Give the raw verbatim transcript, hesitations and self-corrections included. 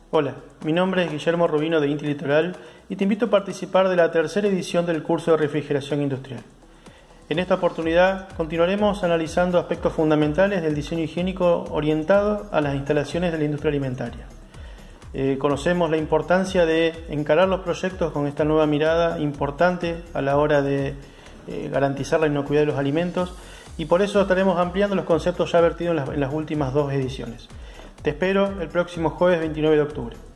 Hola, mi nombre es Guillermo Rubino de INTI Litoral y te invito a participar de la tercera edición del curso de refrigeración industrial. En esta oportunidad continuaremos analizando aspectos fundamentales del diseño higiénico orientado a las instalaciones de la industria alimentaria. Eh, conocemos la importancia de encarar los proyectos con esta nueva mirada importante a la hora de eh, garantizar la inocuidad de los alimentos, y por eso estaremos ampliando los conceptos ya vertidos en las, en las últimas dos ediciones. Te espero el próximo jueves veintinueve de octubre.